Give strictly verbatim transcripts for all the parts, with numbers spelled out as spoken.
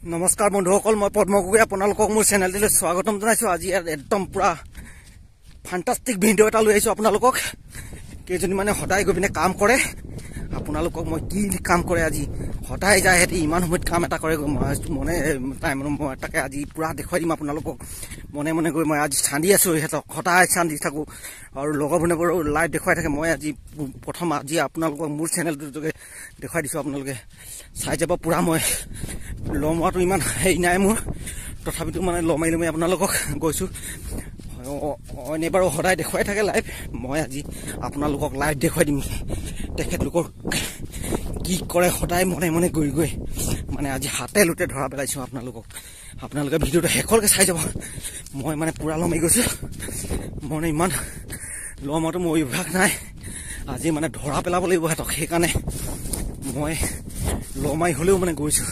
নমস্কাৰ বন্ধুসকল, মই পদ্ম গগৈ আপোনালোকক মোৰ চেনেলটিলৈ স্বাগতম জনাইছো। আজি একদম পুৰা ফ্যান্টাস্টিক ভিডিঅ' এটা লৈ আহিছো আপোনালোকক। কেইজনী মানে সদায় গৈ পিনে কাম কৰে, আপোনালোকক মই কি কাম কৰে আজি সদায় যায় হেতি ইমান সময়ত কাম এটা কৰে মনে টাইম মই তাকে আজি পুৰা দেখুৱাই দিম আপোনালোকক। মনে মনে গৈ মই আজি চান্দি আছো, সিহঁতক সদায় চান্দি থাকো আৰু লগৰবোৰে বৰ লাইভ দেখুৱাই থাকে। মই আজি প্ৰথম আজি আপোনালোকক মোৰ চেনেলটোৰ যোগে দেখুৱাই দিছো, আপোনালোকে চাই যাব। পুৰা মই লমোৱাটো ইমান হেৰি নাই মোৰ, তথাপিতো মানে লমাই লমাই আপোনালোকক গৈছো। অইনে বাৰু সদায় দেখুৱাই থাকে লাইভ, মই আজি আপোনালোকক লাইভ দেখুৱাই দিম তেখেতলোকৰ কি কৰে সদায় মনে মনে গৈ গৈ। মানে আজি হাতে লোটে ধৰা পেলাইছো আপোনালোকক। আপোনালোকে ভিডিঅ'টো শেষলৈকে চাই যাব। মই মানে পুৰা লমাই গৈছো, মানে ইমান লমোৱাটো মোৰ অভ্যাস নাই। আজি মানে ধৰা পেলাব লাগিব সিহঁতক, সেইকাৰণে মই লমাই হলেও মানে গৈছো।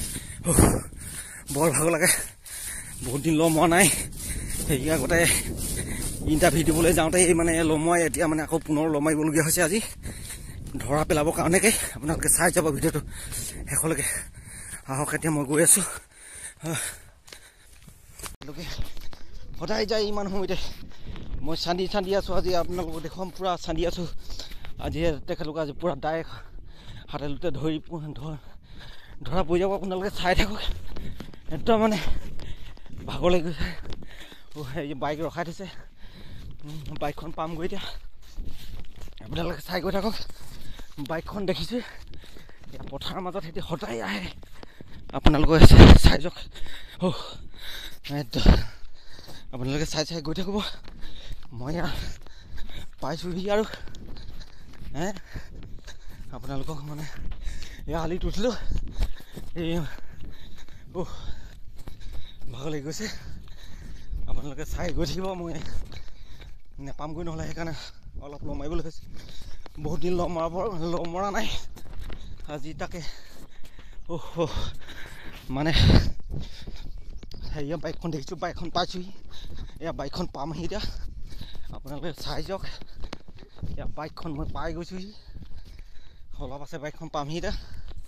বৰ ভাগ লাগে, বহুত দিন লমোৱা নাই। সেই আগতে ইণ্টাৰভিউ দিবলৈ যাওঁতে এই মানে লমোৱাই এতিয়া মানে আকৌ পুনৰ লমাইবলগীয়া হৈছে আজি ধৰা পেলাবৰ কাৰণেকে। আপোনালোকে চাই যাব ভিডিঅ'টো শেষলৈকে। আহক এতিয়া মই গৈ আছো। সদায় যায় ইমান সময়তে মই চান্দি চান্দি আছো। আজি আপোনালোকক দেখুৱাম, পুৰা চান্দি আছো আজি। তেখেতলোকে আজি পুৰা ডাইৰেক্ট হাতে লোতে ধৰি ধৰা পৰি যাব। আপোনালোকে চাই থাকক, একদম মানে ভাগৰ লাগি গৈছে। এই বাইক ৰখাই থৈছে, বাইকখন পামগৈ এতিয়া। আপোনালোকে চাই গৈ থাকক, বাইকখন দেখিছোঁ পথাৰৰ মাজত সিহঁতি সদায় আহে। আপোনালোকে চাই যাওক, আপোনালোকে চাই চাই গৈ থাকিব। মই পাইছোঁহি আৰু হে আপোনালোকক মানে এই আলিত উঠিলোঁ। এই ভাগৰ লাগি গৈছে, আপোনালোকে চাই গৈ থাকিব। মই নেপামগৈ নহ'লে, সেইকাৰণে অলপ লমাৰিবলৈ হৈছে। বহুত দিন লমৰাব লমৰা নাই আজি তাকে। মানে হেৰিয়া বাইকখন দেখিছোঁ, বাইকখন পাইছোঁহি। এয়া বাইকখন পামহি এতিয়া, আপোনালোকে চাই যাওক। এয়া বাইকখন মই পাই গৈছোঁহি, অলপ আছে বাইকখন পামহি এতিয়া।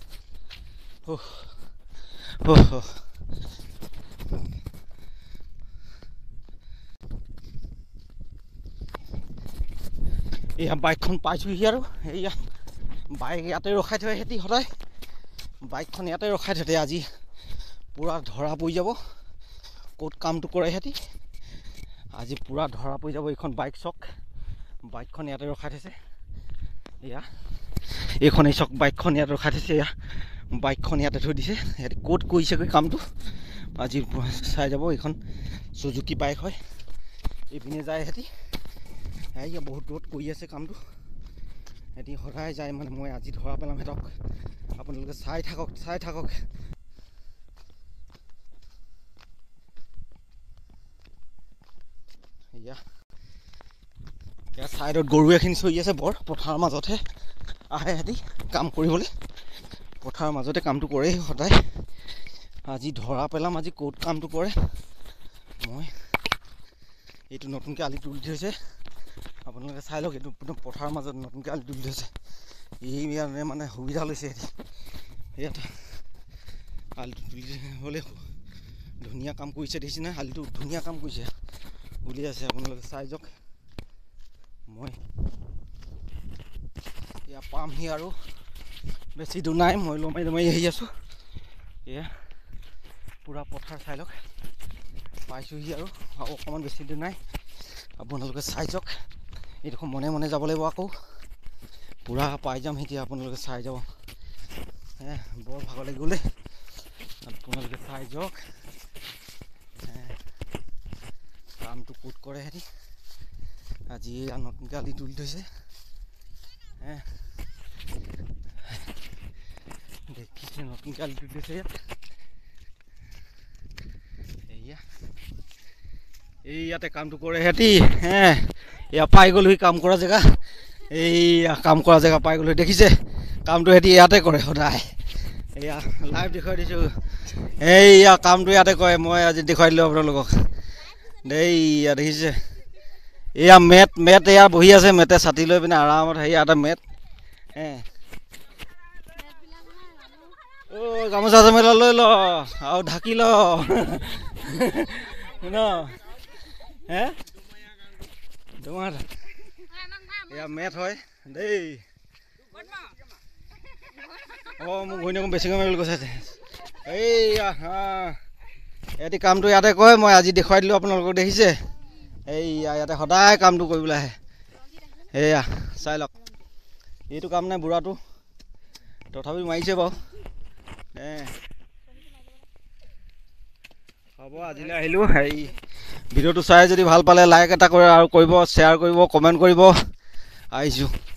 এয়া বাইকখন পাইছোঁহি আৰু এয়া বাইক ইয়াতে ৰখাই থয় সিহঁতি সদায়। বাইকখন ইয়াতে ৰখাই থয়। আজি পূৰা ধৰা পৰি যাব ক'ত কামটো কৰে সিহঁতি। আজি পূৰা ধৰা পৰি যাব। এইখন বাইক চক, বাইকখন ইয়াতে ৰখাই থৈছে। এয়া এইখন এই চক বাইকখন ইয়াত ৰখাই থৈছে। এয়া বাইকখন ইয়াতে থৈ দিছে। সিহঁতি ক'ত কৰিছেগৈ কামটো আজি চাই যাব। এইখন চুজুকি বাইক হয়, এইপিনে যায় সিহঁতি। এয়া বহুত দূৰত কৰি আছে কামটো, সিহঁতি সদায় যায়। মানে মই আজি ধৰা পেলাম সিহঁতক, আপোনালোকে চাই থাকক চাই থাকক। এয়া ছাইডত গৰু এখিনি চৰি আছে, বৰ পথাৰৰ মাজতহে আহে সিহঁতি কাম কৰিবলৈ। পথাৰৰ মাজতে কামটো কৰে সদায়। আজি ধৰা পেলাম, আজি ক'ত কামটো কৰে। মই এইটো নতুনকৈ আলি তুলি থৈছে, আপোনালোকে চাই লওক। এইটো পথাৰৰ মাজত নতুনকৈ আলি তুলি থৈছে। এই মানে সুবিধা লৈছে সিহঁতি। ইয়াত আলিটো তুলি হ'লে ধুনীয়া কাম কৰিছে, দেখিছে নাই? আলিটো ধুনীয়া কাম কৰিছে, উলিয়াই আছে। আপোনালোকে চাই যাওক। মই এয়া পামহি আৰু বেছি দূৰ নাই। মই লমাই লমাই আহি আছোঁ। এয়া পূৰা পথাৰ চাই লওক, পাইছোঁহি আৰু অকণমান বেছি দূৰ নাই। আপোনালোকে চাই যাওক। এইডোখৰ মনে মনে যাব লাগিব, আকৌ পূৰা পাই যাম এতিয়া। আপোনালোকে চাই যাব। হে বৰ ভাগৰ লাগি গ'লে, আপোনালোকে চাই যাওক। কামটো ক'ত কৰে সিহঁতি। আজি নতুনকৈ আলি তুলি থৈছে। হে দেখিছে, নতুনকৈ আলি তুলি থৈছে ইয়াত। এয়া এই ইয়াতে কামটো কৰে সিহঁতি। হে এয়া পাই গ'লোহি কাম কৰা জেগা। এইয়া কাম কৰা জেগা পাই গ'লোহি, দেখিছে? কামটো সিহঁতি ইয়াতে কৰে সদায়। এয়া লাইভ দেখুৱাই দিছোঁ। এইয়া কামটো ইয়াতে কৰে, মই আজি দেখুৱাই দিলোঁ আপোনালোকক। এইয়া দেখিছে? এয়া মেট মেট এয়া বহি আছে, মেটে ছাতি লৈ পিনে আৰামত। হেৰি ইয়াতে মেট হে অ' গামোচা চামেলা লৈ ল আৰু ঢাকি ল ন হে তোমাৰ এয়া মেথ হয় দেই। অঁ মোক ঘৈণীয়েকক বেছিকৈ মাৰিবলৈ কৈছে। এইয়া হা এটি কামটো ইয়াতে কয়, মই আজি দেখুৱাই দিলোঁ আপোনালোকক, দেখিছে এইয়া ইয়াতে সদায় কামটো কৰিবলৈ আহে। এয়া চাই লওক, এইটো কাম নাই বুঢ়াটো, তথাপি মাৰিছে বাৰু। হ'ব আজিলৈ আহিলোঁ। হেৰি ভিডিঅ'টো চাই যদি ভাল পালে লাইক এটা কৰে আৰু কৰিব, শ্বেয়াৰ কৰিব, কমেণ্ট কৰিব। আহিছোঁ।